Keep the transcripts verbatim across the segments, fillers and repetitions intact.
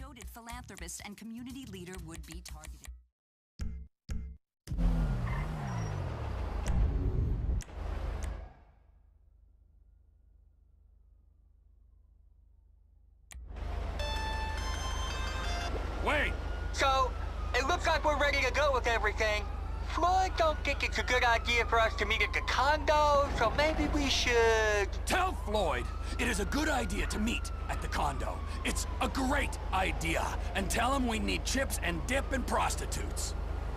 noted philanthropist and community leader would be targeted. Wait! So, it looks like we're ready to go with everything. Floyd don't think it's a good idea for us to meet at the condo, so maybe we should... Tell Floyd it is a good idea to meet at the condo. It's a great idea. And tell him we need chips and dip and prostitutes.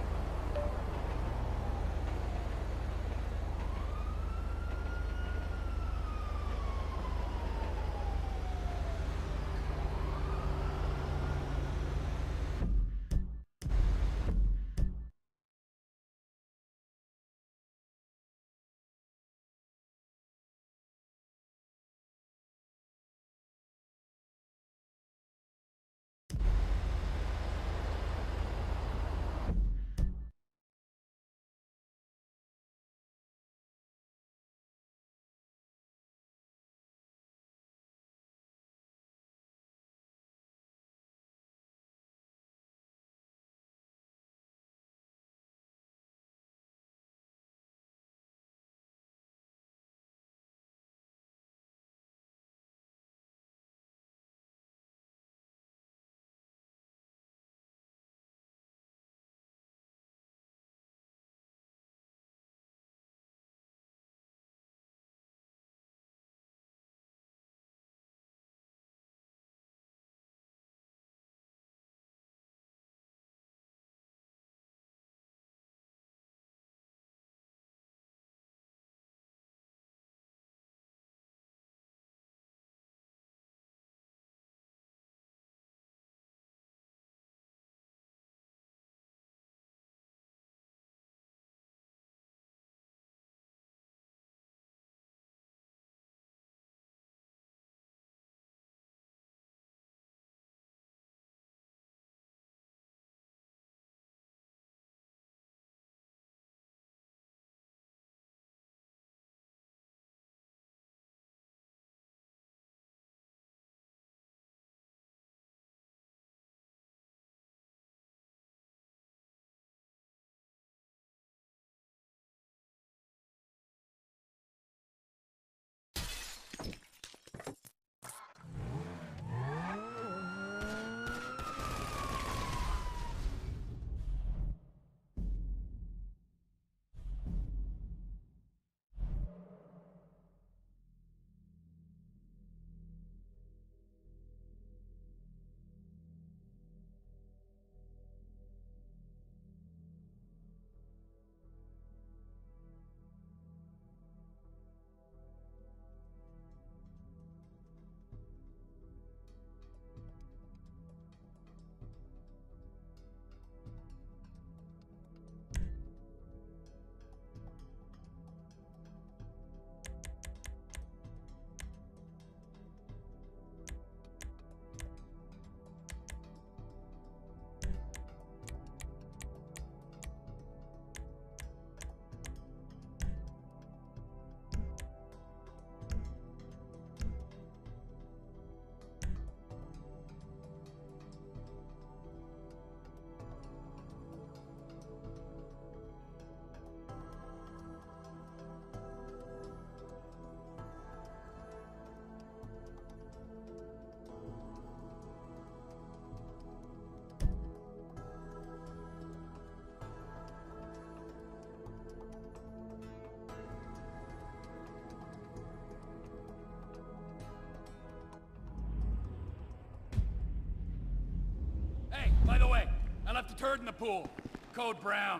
By the way, I left a turd in the pool. Code Brown.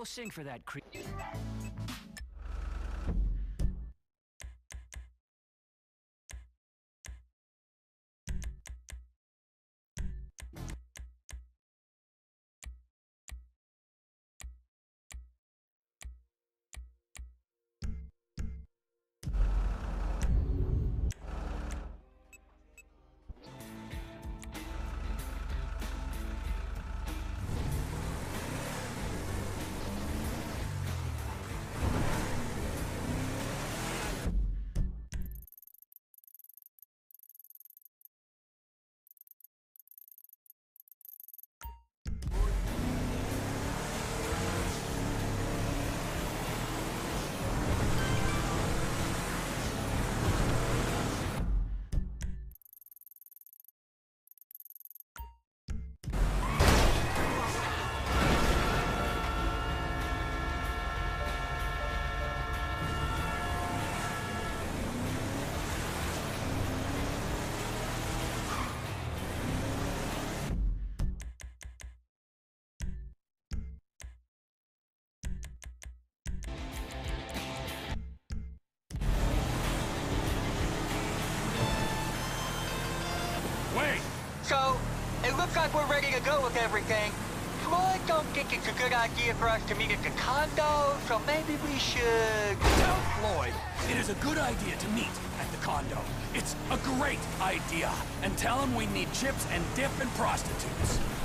Go sing for that creep. So, it looks like we're ready to go with everything. Floyd don't think it's a good idea for us to meet at the condo, so maybe we should... Tell Floyd it is a good idea to meet at the condo. It's a great idea. And tell him we need chips and dip and prostitutes.